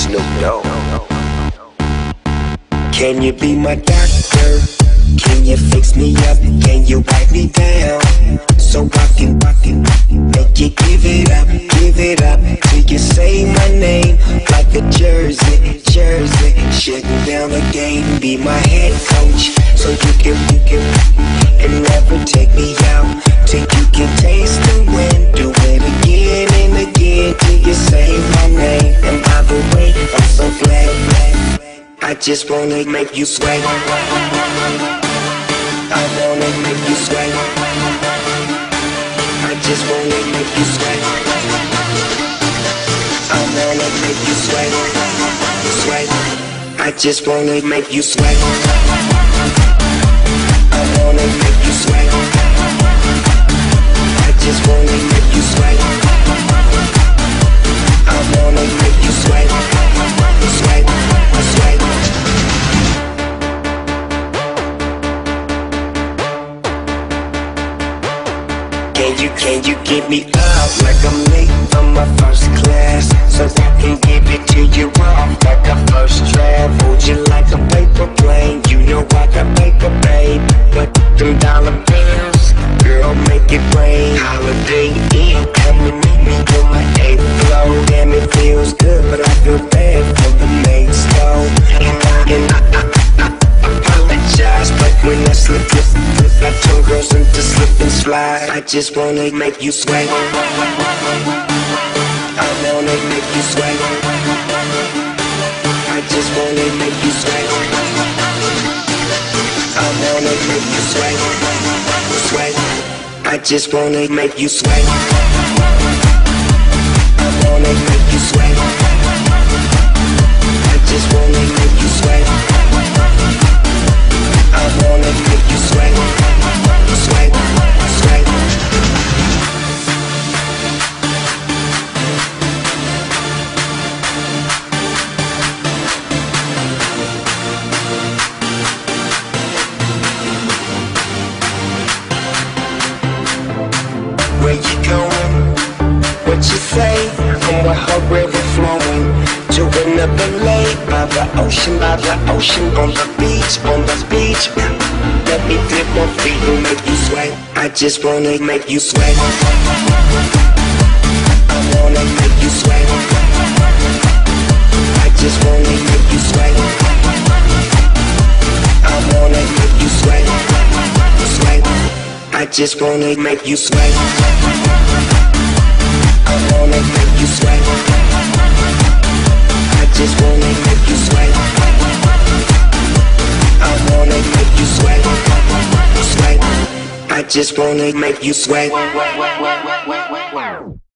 Snoop Dogg. Can you be my doctor? Can you fix me up? Can you wipe me down? So I can make you give it up till you say my name like a jersey. Shutting down the game, be my head coach, so you can and never take me out till you can taste the wind. Do it again and again till you say my name. And by the way, I'm so glad I just wanna make you sweat. I wanna make you sweat. I just wanna make you sweat. I wanna make you sweat. I just wanna make you sweat. I wanna make you sweat. I just wanna make you sweat. I wanna make you sweat. Sweat. Can you give me up like I'm late from my first class, so I can give it to you off like a first draft? Hold you like a paper plane, you know I got paper, babe. But them dollar bills, girl, make it rain. Holiday Inn, come and meet me on my 8th floor. Damn, it feels good, but I feel bad for the mates, though. And I apologize, but when I slip, I turn girls into slip and slide. I just wanna make you sweat. I wanna make you sweat. I just wanna make you sweat. I wanna make you sweat. I just wanna make you sweat. I wanna make you sweat. I just wanna make you sweat. I wanna make you sweat. Where you going? What you say? From where her river flowing to another lake by the ocean, on the beach. Let me dip my feet and make you sweat. I just wanna make you sweat. I wanna make you sweat. I just wanna make you sweat. I wanna make you sweat. I just wanna make you sweat. I wanna make you sweat. I just wanna make you sweat. I wanna make you sweat. I just wanna make you sweat.